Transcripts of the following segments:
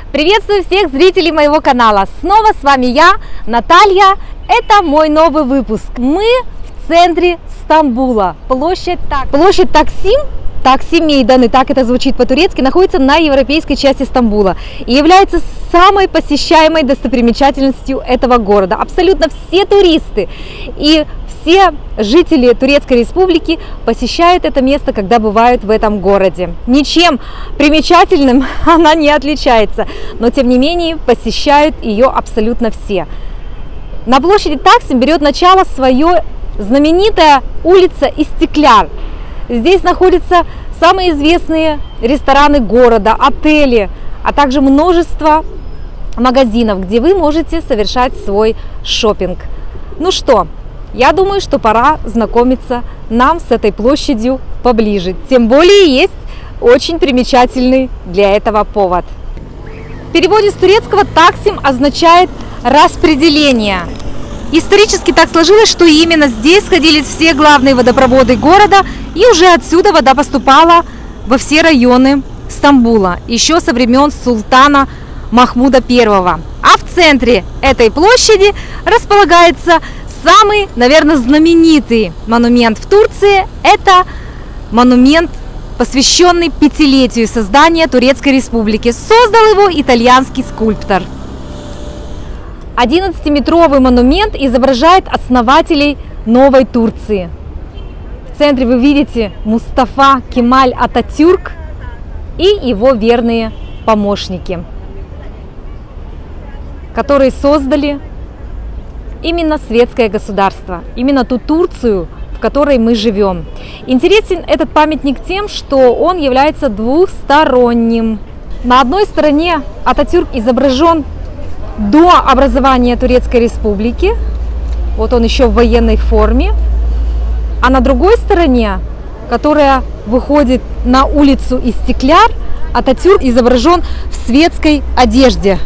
Приветствую всех зрителей моего канала. Снова с вами я, Наталья. Это мой новый выпуск. Мы в центре Стамбула. Площадь Таксим Мейданы, так это звучит по-турецки, находится на европейской части Стамбула и является самой посещаемой достопримечательностью этого города. Абсолютно все туристы и все жители Турецкой Республики посещают это место, когда бывают в этом городе. Ничем примечательным она не отличается, но тем не менее посещают ее абсолютно все. На площади Таксим берет начало свое знаменитая улица Истекляр. Здесь находятся самые известные рестораны города, отели, а также множество магазинов, где вы можете совершать свой шопинг. Ну что, я думаю, что пора знакомиться нам с этой площадью поближе. Тем более есть очень примечательный для этого повод. В переводе с турецкого «таксим» означает «распределение». Исторически так сложилось, что именно здесь сходились все главные водопроводы города, и уже отсюда вода поступала во все районы Стамбула, еще со времен султана Махмуда I. А в центре этой площади располагается самый, наверное, знаменитый монумент в Турции. Это монумент, посвященный 5-летию создания Турецкой Республики. Создал его итальянский скульптор. 11-метровый монумент изображает основателей новой Турции. В центре вы видите Мустафа Кемаль Ататюрк и его верные помощники, которые создали именно светское государство, именно ту Турцию, в которой мы живем. Интересен этот памятник тем, что он является двухсторонним. На одной стороне Ататюрк изображен до образования Турецкой Республики, вот он еще в военной форме, а на другой стороне, которая выходит на улицу Истекляр, Ататюрк изображен в светской одежде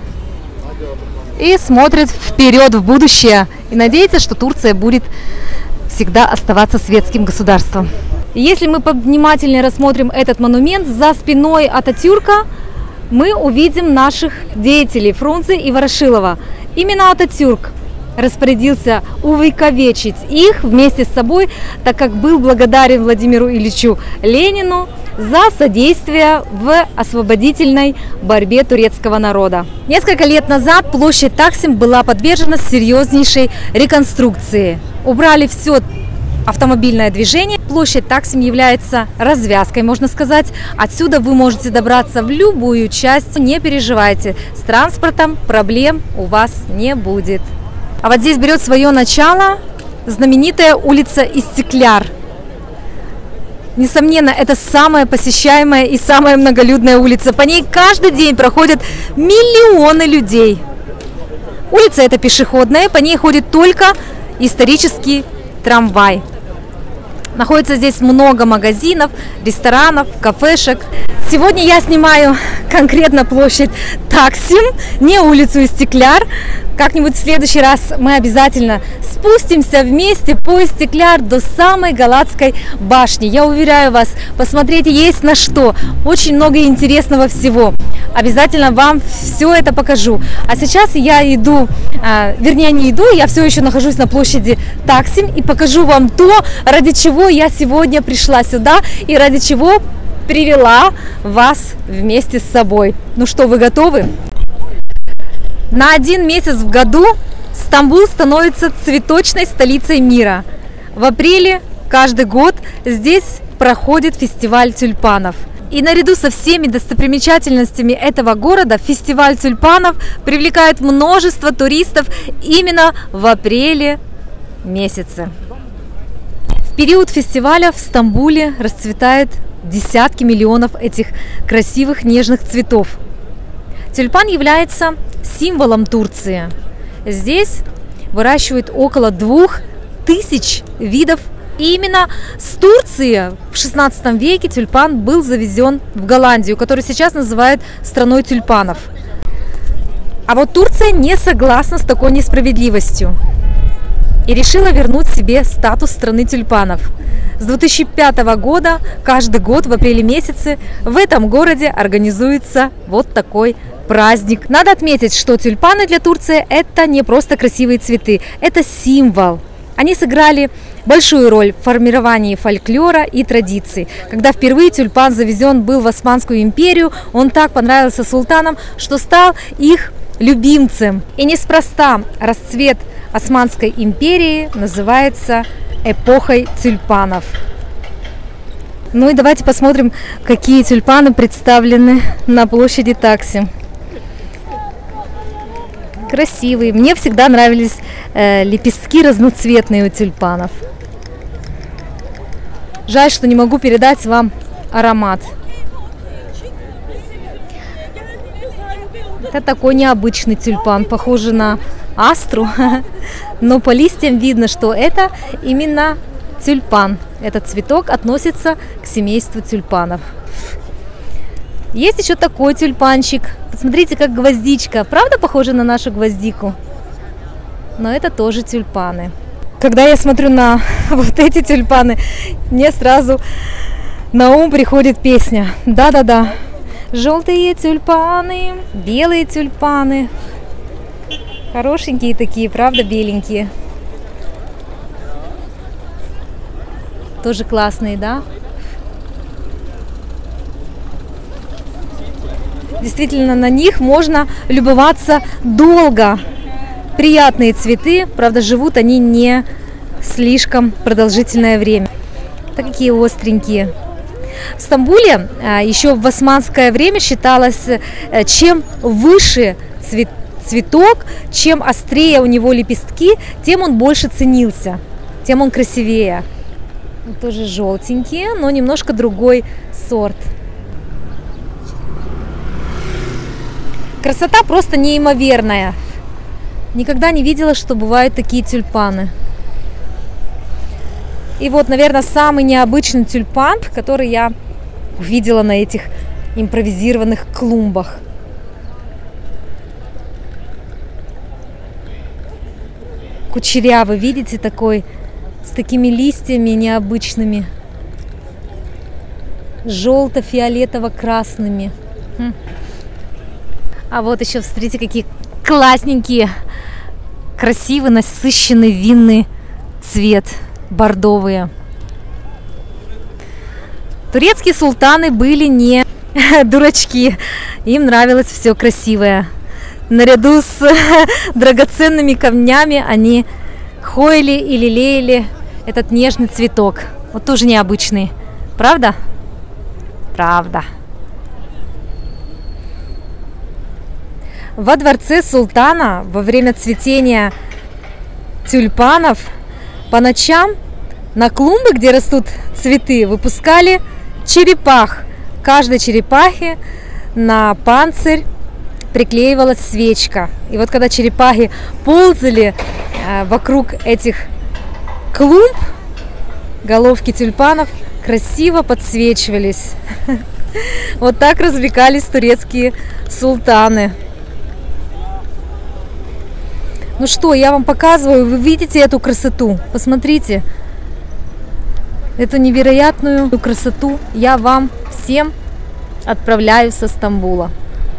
и смотрит вперед в будущее и надеется, что Турция будет всегда оставаться светским государством. Если мы повнимательнее рассмотрим этот монумент, за спиной Ататюрка мы увидим наших деятелей Фрунзе и Ворошилова. Именно Ататюрк распорядился увековечить их вместе с собой, так как был благодарен Владимиру Ильичу Ленину за содействие в освободительной борьбе турецкого народа. Несколько лет назад площадь Таксим была подвержена серьезнейшей реконструкции. Убрали все автомобильное движение. Площадь Таксим является развязкой, можно сказать. Отсюда вы можете добраться в любую часть. Не переживайте, с транспортом проблем у вас не будет. А вот здесь берет свое начало знаменитая улица Истекляр. Несомненно, это самая посещаемая и самая многолюдная улица. По ней каждый день проходят миллионы людей. Улица эта пешеходная, по ней ходит только исторический трамвай. Находится здесь много магазинов, ресторанов, кафешек. Сегодня я снимаю конкретно площадь Таксим, не улицу Истекляр. Как-нибудь в следующий раз мы обязательно спустимся вместе по Истекляр до самой Галатской башни. Я уверяю вас, посмотреть есть на что. Очень много интересного всего. Обязательно вам все это покажу. А сейчас я иду, вернее не иду, я все еще нахожусь на площади Таксим и покажу вам то, ради чего я сегодня пришла сюда и ради чего привела вас вместе с собой. Ну что, вы готовы? На 1 месяц в году Стамбул становится цветочной столицей мира. В апреле каждый год здесь проходит фестиваль тюльпанов. И наряду со всеми достопримечательностями этого города фестиваль тюльпанов привлекает множество туристов именно в апреле месяце. В период фестиваля в Стамбуле расцветает десятки миллионов этих красивых нежных цветов. Тюльпан является символом Турции. Здесь выращивают около 2000 видов. И именно с Турции в 16 веке тюльпан был завезен в Голландию, которую сейчас называют страной тюльпанов. А вот Турция не согласна с такой несправедливостью и решила вернуть себе статус страны тюльпанов. С 2005 года каждый год в апреле месяце в этом городе организуется вот такой праздник. Надо отметить, что тюльпаны для Турции это не просто красивые цветы, это символ. Они сыграли большую роль в формировании фольклора и традиций. Когда впервые тюльпан завезен был в Османскую империю, он так понравился султанам, что стал их любимцем. И неспроста расцвет Османской империи называется эпохой тюльпанов. Ну и давайте посмотрим, какие тюльпаны представлены на площади Таксим. Красивые. Мне всегда нравились лепестки разноцветные у тюльпанов. Жаль, что не могу передать вам аромат. Это такой необычный тюльпан, похожий на астру, но по листьям видно, что это именно тюльпан. Этот цветок относится к семейству тюльпанов. Есть еще такой тюльпанчик. Посмотрите, как гвоздичка. Правда похожа на нашу гвоздику? Но это тоже тюльпаны. Когда я смотрю на вот эти тюльпаны, мне сразу на ум приходит песня. Да-да-да. Желтые тюльпаны, белые тюльпаны. Хорошенькие такие, правда, беленькие. Тоже классные, да? Действительно, на них можно любоваться долго. Приятные цветы, правда, живут они не слишком продолжительное время. Такие остренькие. В Стамбуле еще в османское время считалось, чем выше цветок, чем острее у него лепестки, тем он больше ценился, тем он красивее. Тоже желтенькие, но немножко другой сорт. Красота просто неимоверная. Никогда не видела, что бывают такие тюльпаны. И вот, наверное, самый необычный тюльпан, который я увидела на этих импровизированных клумбах. Кучерявый, видите, такой, с такими листьями необычными. Желто-фиолетово-красными. А вот еще, смотрите, какие классненькие, красивый, насыщенный винный цвет, бордовые. Турецкие султаны были не дурачки, им нравилось все красивое. Наряду с драгоценными камнями они хоили и лелеяли этот нежный цветок. Вот тоже необычный, правда? Правда. Во дворце султана во время цветения тюльпанов по ночам на клумбы, где растут цветы, выпускали черепах. Каждой черепахе на панцирь приклеивалась свечка. И вот когда черепахи ползали вокруг этих клумб, головки тюльпанов красиво подсвечивались. Вот так развлекались турецкие султаны. Ну что, я вам показываю, вы видите эту красоту? Посмотрите, эту невероятную красоту я вам всем отправляю со Стамбула.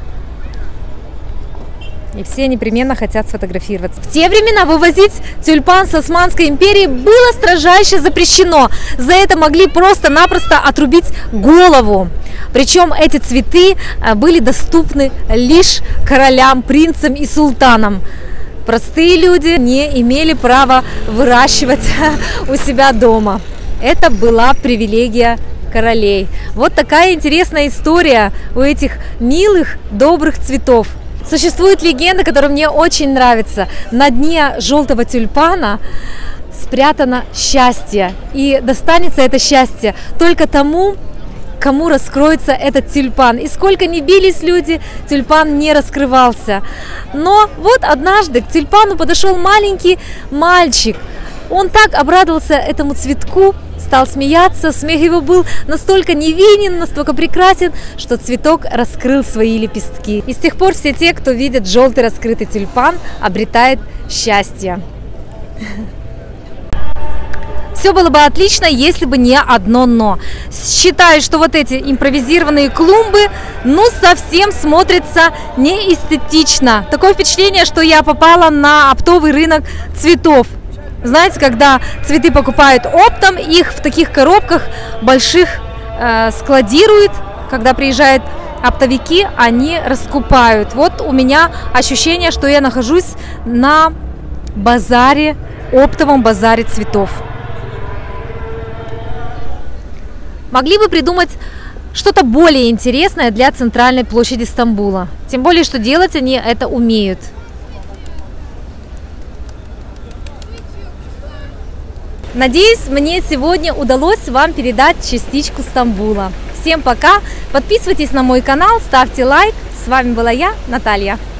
И все непременно хотят сфотографироваться. В те времена вывозить тюльпан с Османской империи было строжайше запрещено. За это могли просто-напросто отрубить голову. Причем эти цветы были доступны лишь королям, принцам и султанам. Простые люди не имели права выращивать у себя дома. Это была привилегия королей. Вот такая интересная история у этих милых, добрых цветов. Существует легенда, которая мне очень нравится. На дне желтого тюльпана спрятано счастье. И достанется это счастье только тому, кому раскроется этот тюльпан. И сколько ни бились люди, тюльпан не раскрывался. Но вот однажды к тюльпану подошел маленький мальчик. Он так обрадовался этому цветку, стал смеяться. Смех его был настолько невинен, настолько прекрасен, что цветок раскрыл свои лепестки. И с тех пор все те, кто видит желтый раскрытый тюльпан, обретает счастье. Все было бы отлично, если бы не одно но. Считаю, что вот эти импровизированные клумбы, ну, совсем смотрятся неэстетично. Такое впечатление, что я попала на оптовый рынок цветов. Знаете, когда цветы покупают оптом, их в таких коробках больших складируют, когда приезжают оптовики, они раскупают. Вот у меня ощущение, что я нахожусь на базаре, оптовом базаре цветов. Могли бы придумать что-то более интересное для центральной площади Стамбула. Тем более, что делать они это умеют. Надеюсь, мне сегодня удалось вам передать частичку Стамбула. Всем пока! Подписывайтесь на мой канал, ставьте лайк. С вами была я, Наталья.